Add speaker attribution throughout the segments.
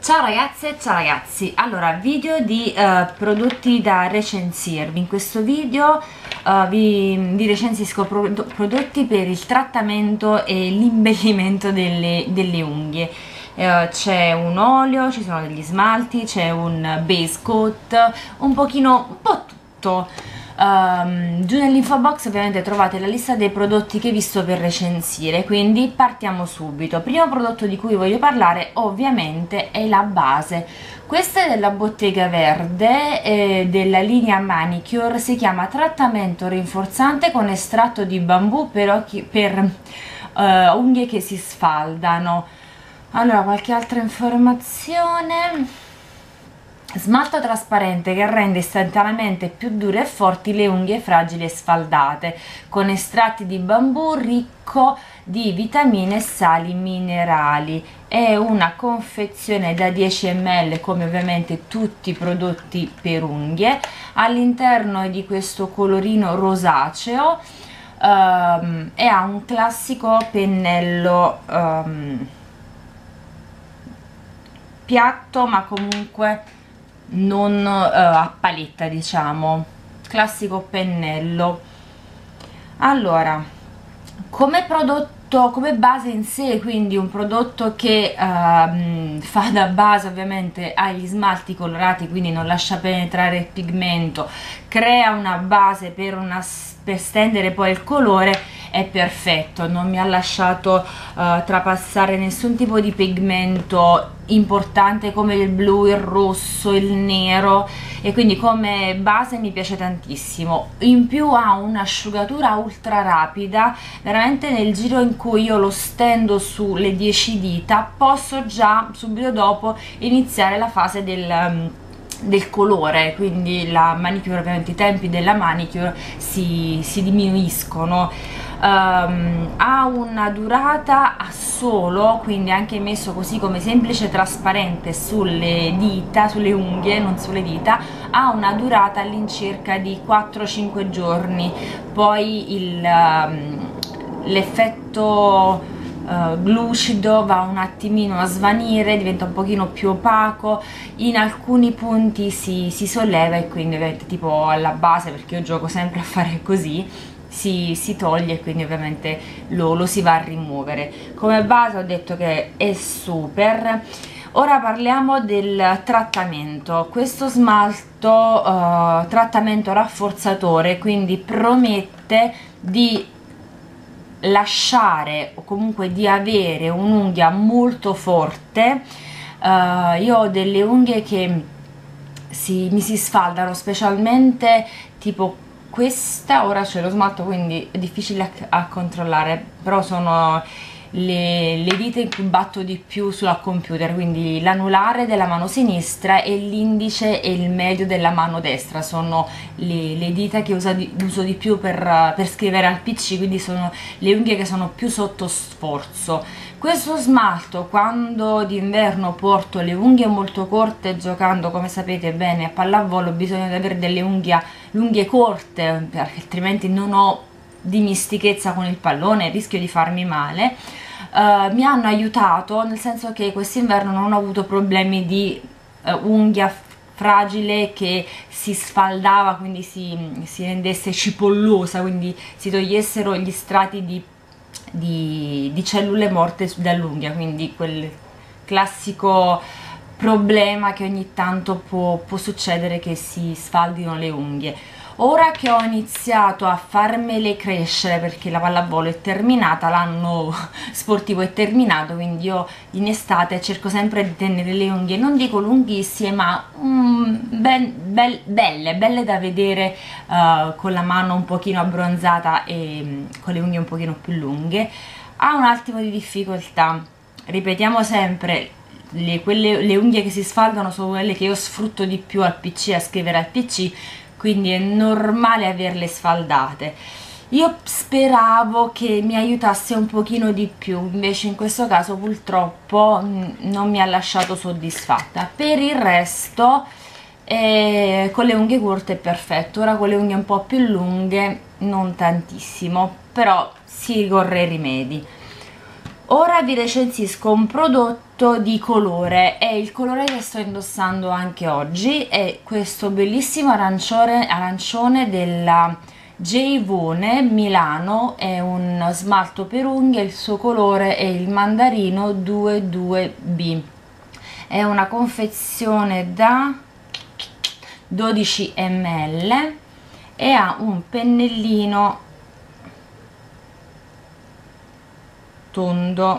Speaker 1: Ciao ragazze e ciao ragazzi, allora video di prodotti da recensirvi. In questo video vi recensisco prodotti per il trattamento e l'imbellimento delle unghie. C'è un olio, ci sono degli smalti, c'è un base coat, un po' tutto. Giù nell'info box ovviamente trovate la lista dei prodotti che vi sto per recensire, quindi partiamo subito. Primo prodotto di cui voglio parlare ovviamente è la base. Questa è della Bottega Verde, della linea Manicure, si chiama trattamento rinforzante con estratto di bambù per unghie che si sfaldano. Allora, qualche altra informazione: smalto trasparente che rende istantaneamente più dure e forti le unghie fragili e sfaldate, con estratti di bambù, ricco di vitamine e sali minerali. È una confezione da 10 ml come ovviamente tutti i prodotti per unghie. All'interno è di questo colorino rosaceo e ha un classico pennello piatto, ma comunque non a paletta, diciamo, classico pennello. Allora, come prodotto, come base in sé, quindi un prodotto che fa da base ovviamente agli smalti colorati, quindi non lascia penetrare il pigmento, crea una base per stendere poi il colore, è perfetto, non mi ha lasciato trapassare nessun tipo di pigmento importante come il blu, il rosso, il nero, e quindi come base mi piace tantissimo. In più ha un'asciugatura ultra rapida, veramente nel giro in cui io lo stendo sulle 10 dita posso già subito dopo iniziare la fase del colore, quindi la manicure, ovviamente i tempi della manicure si diminuiscono. Ha una durata a solo, quindi anche messo così come semplice trasparente sulle dita, sulle unghie, non sulle dita, ha una durata all'incirca di 4-5 giorni. Poi l'effetto lucido va un attimino a svanire, diventa un pochino più opaco, in alcuni punti si solleva, e quindi ovviamente tipo alla base, perché io gioco sempre a fare così, si toglie e quindi ovviamente lo si va a rimuovere. Come base ho detto che è super. Ora parliamo del trattamento. Questo smalto trattamento rafforzatore, quindi promette di lasciare o comunque di avere un'unghia molto forte. Io ho delle unghie che mi si sfaldano, specialmente tipo questa. Ora c'è lo smalto quindi è difficile a controllare, però sono le dita in cui batto di più sulla computer, quindi l'anulare della mano sinistra e l'indice e il medio della mano destra sono le dita che uso di più per scrivere al PC, quindi sono le unghie che sono più sotto sforzo. Questo smalto, quando d'inverno porto le unghie molto corte, giocando come sapete bene a pallavolo, bisogna di avere delle unghie corte, perché altrimenti non ho dimestichezza con il pallone, rischio di farmi male. Mi hanno aiutato, nel senso che quest'inverno non ho avuto problemi di unghia fragile che si sfaldava, quindi si rendesse cipollosa, quindi si togliessero gli strati di cellule morte dall'unghia, quindi quel classico problema che ogni tanto può succedere, che si sfaldino le unghie. Ora che ho iniziato a farmele crescere, perché la pallavolo è terminata, l'anno sportivo è terminato, quindi io in estate cerco sempre di tenere le unghie, non dico lunghissime, ma belle da vedere, con la mano un pochino abbronzata e con le unghie un pochino più lunghe. Ha un attimo di difficoltà, ripetiamo sempre, le unghie che si sfaldano sono quelle che io sfrutto di più al PC, a scrivere al PC, quindi è normale averle sfaldate. Io speravo che mi aiutasse un pochino di più, invece in questo caso purtroppo non mi ha lasciato soddisfatta. Per il resto con le unghie corte è perfetto. Ora con le unghie un po' più lunghe non tantissimo, però si ricorre ai rimedi. Ora vi recensisco un prodotto di colore, è il colore che sto indossando anche oggi, è questo bellissimo arancione della Jayvone Milano, è un smalto per unghie, il suo colore è il mandarino 22B, è una confezione da 12 ml e ha un pennellino tondo,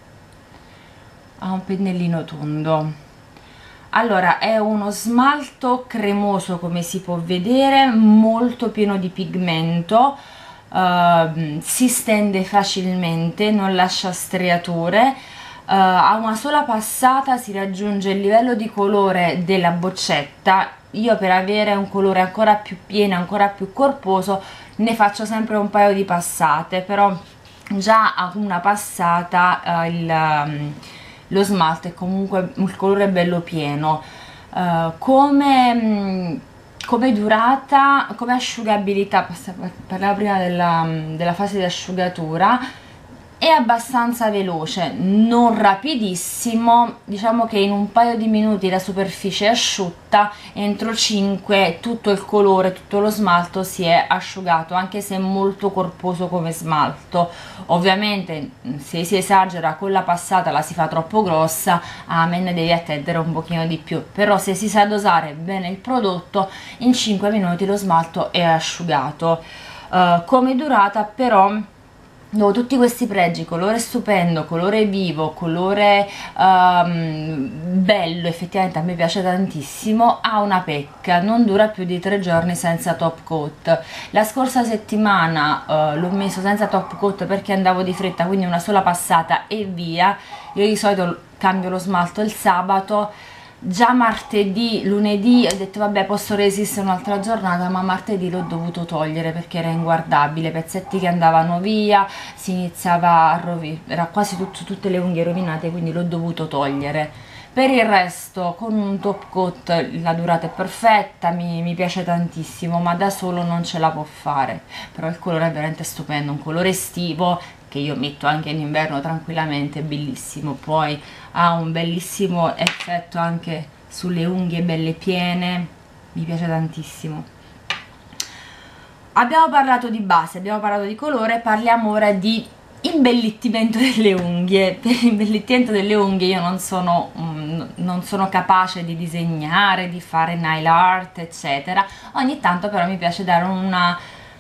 Speaker 1: allora è uno smalto cremoso, come si può vedere, molto pieno di pigmento, si stende facilmente, non lascia striature, a una sola passata si raggiunge il livello di colore della boccetta. Io, per avere un colore ancora più pieno, ancora più corposo, ne faccio sempre un paio di passate, però già a una passata lo smalto è comunque, il colore è bello pieno. Come durata, come asciugabilità, parliamo prima della fase di asciugatura, è abbastanza veloce, non rapidissimo, diciamo che in un paio di minuti la superficie è asciutta, entro 5 tutto il colore, tutto lo smalto si è asciugato, anche se è molto corposo come smalto. Ovviamente se si esagera con la passata, la si fa troppo grossa, amen, devi attendere un pochino di più, però se si sa dosare bene il prodotto, in 5 minuti lo smalto è asciugato. Come durata però, dopo tutti questi pregi, colore stupendo, colore vivo, colore bello, effettivamente a me piace tantissimo, ha una pecca, non dura più di 3 giorni senza top coat. La scorsa settimana l'ho messo senza top coat perché andavo di fretta, quindi una sola passata e via. Io di solito cambio lo smalto il sabato. Già martedì, lunedì ho detto vabbè, posso resistere un'altra giornata, ma martedì l'ho dovuto togliere perché era inguardabile, pezzetti che andavano via, si iniziava a rovinare, era quasi tutte le unghie rovinate, quindi l'ho dovuto togliere. Per il resto con un top coat la durata è perfetta, mi piace tantissimo, ma da solo non ce la può fare, però il colore è veramente stupendo, un colore estivo che io metto anche in inverno tranquillamente, bellissimo. Poi ha un bellissimo effetto anche sulle unghie belle piene, mi piace tantissimo. Abbiamo parlato di base, abbiamo parlato di colore, parliamo ora di imbellittimento delle unghie. Per l'imbellittimento delle unghie io non sono capace di disegnare, di fare nail art eccetera. Ogni tanto però mi piace dare una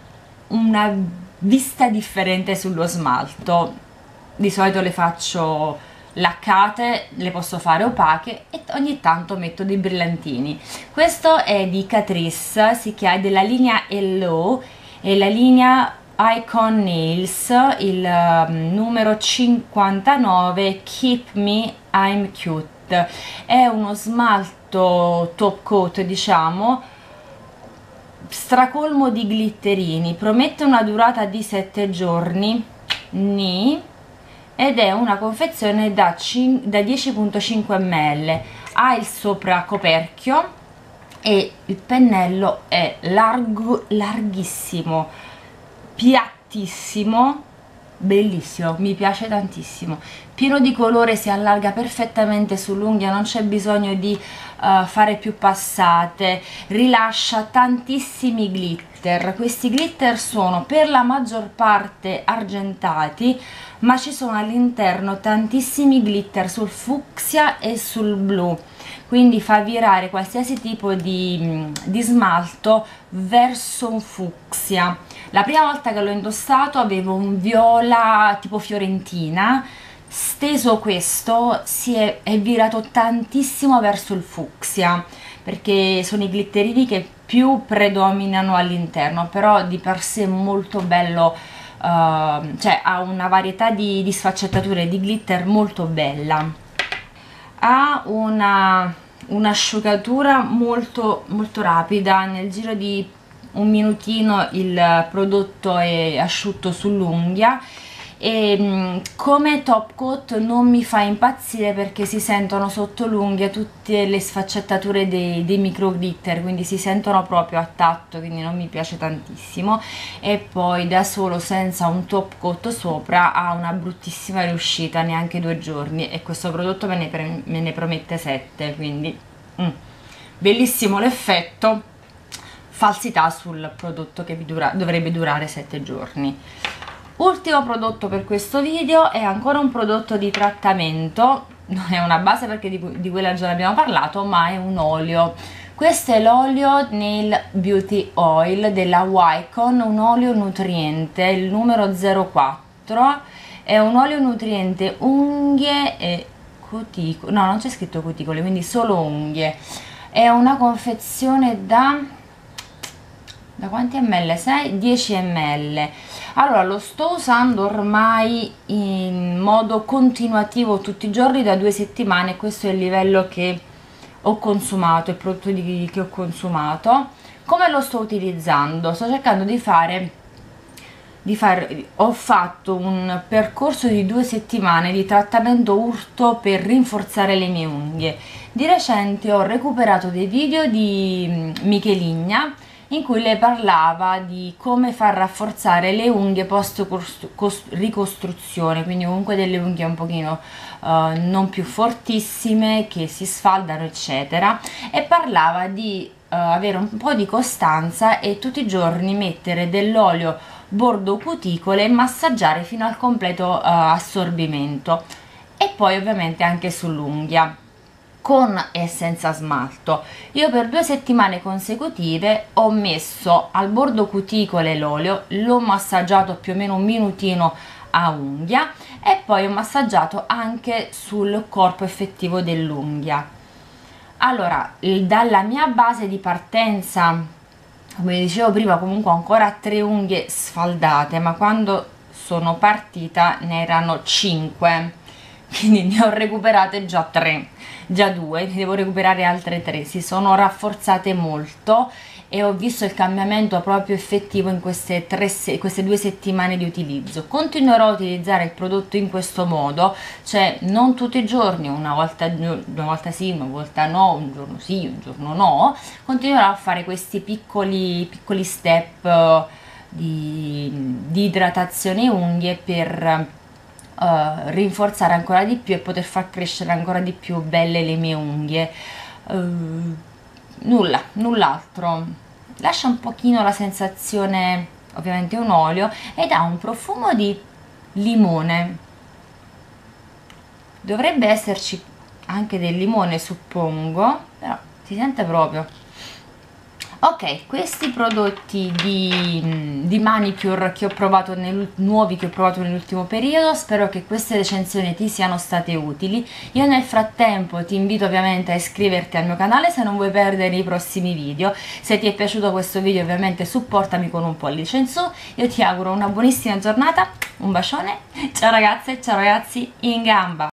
Speaker 1: vista differente sullo smalto. Di solito le faccio laccate, le posso fare opache e ogni tanto metto dei brillantini. Questo è di Catrice, si chiama della linea Hello, e la linea Icon Nails, il numero 59, Keep Me I'm Cute. È uno smalto top coat, diciamo, stracolmo di glitterini, promette una durata di 7 giorni ed è una confezione da 10,5 ml. Ha il sopracoperchio e il pennello è larghissimo, piattissimo, bellissimo, mi piace tantissimo, pieno di colore, si allarga perfettamente sull'unghia, non c'è bisogno di fare più passate, rilascia tantissimi glitter. Questi glitter sono per la maggior parte argentati, ma ci sono all'interno tantissimi glitter sul fucsia e sul blu, quindi fa virare qualsiasi tipo di smalto verso un fucsia. La prima volta che l'ho indossato avevo un viola tipo fiorentina, steso questo è virato tantissimo verso il fucsia, perché sono i glitterini che più predominano all'interno, però di per sé è molto bello, cioè ha una varietà di sfaccettature di glitter molto bella. Ha un'asciugatura molto rapida, nel giro di un minutino il prodotto è asciutto sull'unghia e come top coat non mi fa impazzire perché si sentono sotto l'unghia tutte le sfaccettature dei micro glitter, quindi si sentono proprio a tatto, quindi non mi piace tantissimo. E poi da solo senza un top coat sopra ha una bruttissima riuscita, neanche 2 giorni, e questo prodotto me ne promette 7, quindi bellissimo l'effetto, falsità sul prodotto che dovrebbe durare 7 giorni. Ultimo prodotto per questo video è ancora un prodotto di trattamento, non è una base perché di quella già ne abbiamo parlato, ma è un olio. Questo è l'olio Nail Beauty Oil della Wycon, un olio nutriente, il numero 04, è un olio nutriente unghie e cuticole, no, non c'è scritto cuticole, quindi solo unghie. È una confezione da quanti ml? 6? 10 ml. Allora, lo sto usando ormai in modo continuativo tutti i giorni da 2 settimane. Questo è il livello che ho consumato, il prodotto che ho consumato. Come lo sto utilizzando? Sto cercando ho fatto un percorso di 2 settimane di trattamento urto per rinforzare le mie unghie. Di recente ho recuperato dei video di Micheligna in cui lei parlava di come far rafforzare le unghie post ricostruzione, quindi comunque delle unghie un pochino non più fortissime, che si sfaldano eccetera, e parlava di avere un po' di costanza e tutti i giorni mettere dell'olio bordo cuticole e massaggiare fino al completo assorbimento, e poi ovviamente anche sull'unghia con e senza smalto. Io per 2 settimane consecutive ho messo al bordo cuticole l'olio, l'ho massaggiato più o meno un minutino a unghia e poi ho massaggiato anche sul corpo effettivo dell'unghia. Allora, dalla mia base di partenza, come dicevo prima, comunque ho ancora 3 unghie sfaldate, ma quando sono partita ne erano 5, quindi ne ho recuperate già 3, già 2, ne devo recuperare altre 3. Si sono rafforzate molto e ho visto il cambiamento proprio effettivo in queste 2 settimane di utilizzo. Continuerò a utilizzare il prodotto in questo modo, cioè non tutti i giorni, una volta sì, una volta no, un giorno sì, un giorno no. Continuerò a fare questi piccoli step di idratazione unghie per rinforzare ancora di più e poter far crescere ancora di più belle le mie unghie. Null'altro. Lascia un pochino la sensazione, ovviamente un olio, ed ha un profumo di limone. Dovrebbe esserci anche del limone, suppongo, però si sente proprio. Ok, questi prodotti di manicure che ho provato nuovi che ho provato nell'ultimo periodo, spero che queste recensioni ti siano state utili. Io nel frattempo ti invito ovviamente a iscriverti al mio canale se non vuoi perdere i prossimi video. Se ti è piaciuto questo video ovviamente supportami con un pollice in su. Io ti auguro una buonissima giornata, un bacione, ciao ragazze, ciao ragazzi, in gamba!